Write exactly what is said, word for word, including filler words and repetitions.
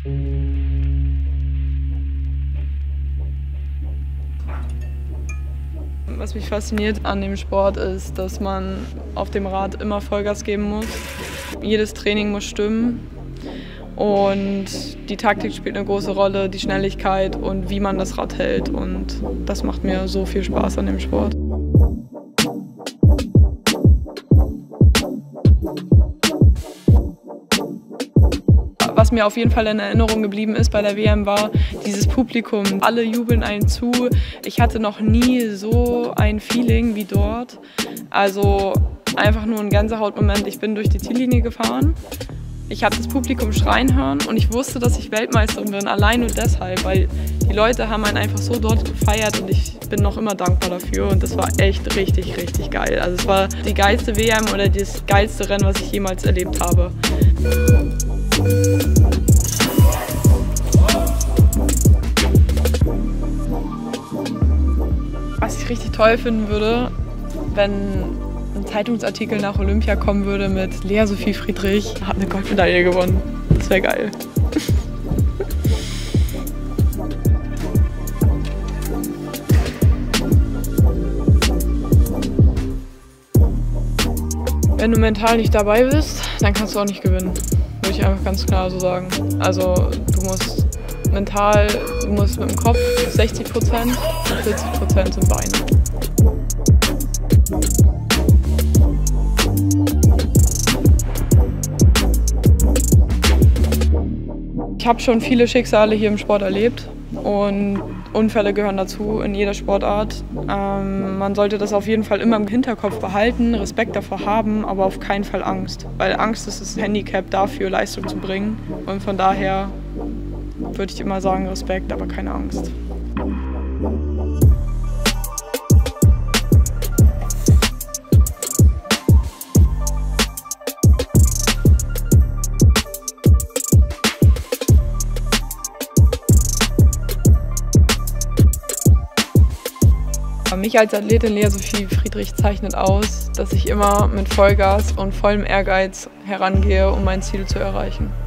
Was mich fasziniert an dem Sport ist, dass man auf dem Rad immer Vollgas geben muss. Jedes Training muss stimmen und die Taktik spielt eine große Rolle, die Schnelligkeit und wie man das Rad hält. Und das macht mir so viel Spaß an dem Sport. Was mir auf jeden Fall in Erinnerung geblieben ist bei der W M war dieses Publikum. Alle jubeln einen zu. Ich hatte noch nie so ein Feeling wie dort. Also einfach nur ein Gänsehautmoment. Ich bin durch die Ziellinie gefahren. Ich habe das Publikum schreien hören und ich wusste, dass ich Weltmeisterin bin. Allein nur deshalb, weil die Leute haben einen einfach so dort gefeiert und ich bin noch immer dankbar dafür. Und das war echt richtig, richtig geil. Also es war die geilste W M oder das geilste Rennen, was ich jemals erlebt habe. Was ich richtig toll finden würde, wenn ein Zeitungsartikel nach Olympia kommen würde mit Lea Sophie Friedrich hat eine Goldmedaille gewonnen. Das wäre geil. Wenn du mental nicht dabei bist, dann kannst du auch nicht gewinnen. Würde ich einfach ganz klar so sagen. Also du musst mental, du musst mit dem Kopf sechzig Prozent und vierzig Prozent sind Beine. Ich habe schon viele Schicksale hier im Sport erlebt und Unfälle gehören dazu in jeder Sportart. Ähm, man sollte das auf jeden Fall immer im Hinterkopf behalten, Respekt davor haben, aber auf keinen Fall Angst. Weil Angst ist das Handicap dafür, Leistung zu bringen. Und von daher würde ich immer sagen Respekt, aber keine Angst. Mich als Athletin Lea Sophie Friedrich zeichnet aus, dass ich immer mit Vollgas und vollem Ehrgeiz herangehe, um mein Ziel zu erreichen.